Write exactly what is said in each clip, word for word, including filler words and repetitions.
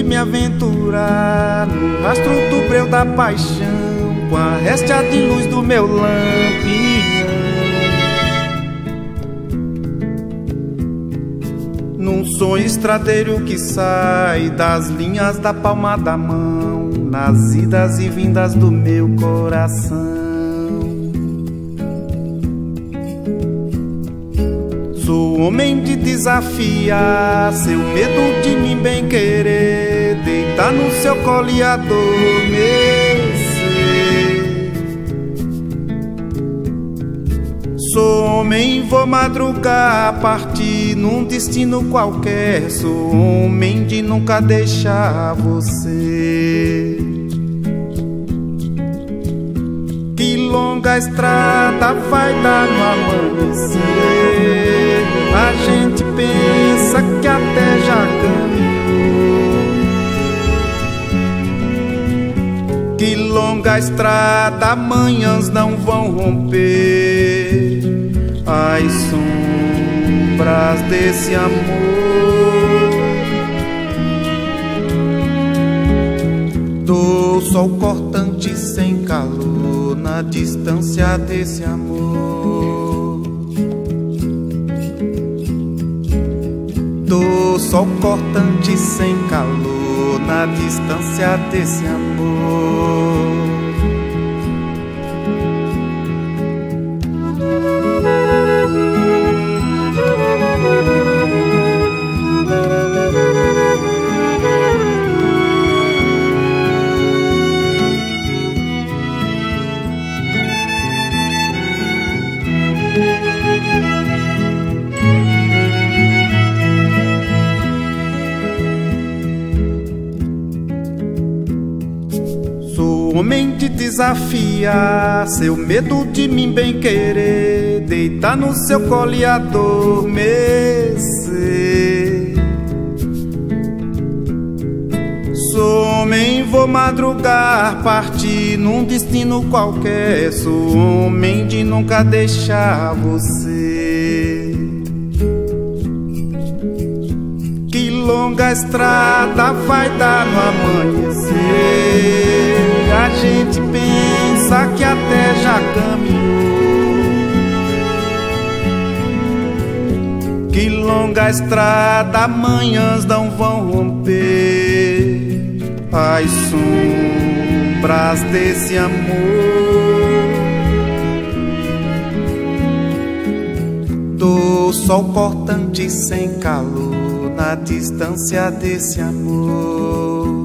me aventurar no rastro do breu da paixão, com a réstia de luz do meu lampião. Num sonho estradeiro que sai das linhas da palma da mão, nas idas e vindas do meu coração. Sou homem de desafiar seu medo de mim bem querer, deitar no seu colo e adormecer. Sou homem, vou madrugar, partir num destino qualquer. Sou homem de nunca deixar você. Que longa estrada vai dar no amanhecer. A gente pensa que até já caminhou. Que longa estrada manhãs não vão romper as sombras desse amor. Do sol cortante sem calor na distância desse amor. Do sol cortante sem calor na distância desse amor. Sou homem de desafiar seu medo de mim bem querer, deitar no seu colo e adormecer. Sou homem, vou madrugar, partir num destino qualquer. Sou homem de nunca deixar você. Que longa estrada vai dar no amanhecer. A gente pensa que até já caminhou. Que longa estrada manhãs não vão romper as sombras desse amor. Do sol cortante sem calor na distância desse amor.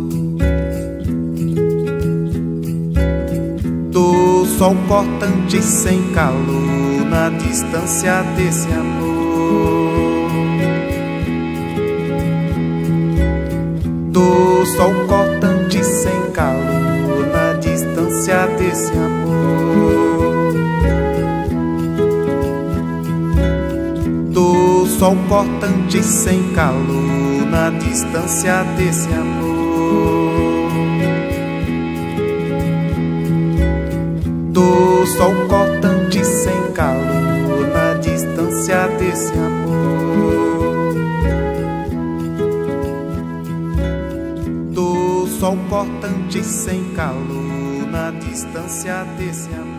Do sol cortante sem calor na distância desse amor. Do sol cortante sem calor na distância desse amor. Do sol cortante sem calor na distância desse amor. Do sol cortante sem calor na distância desse amor. Do sol cortante sem calor na distância desse amor.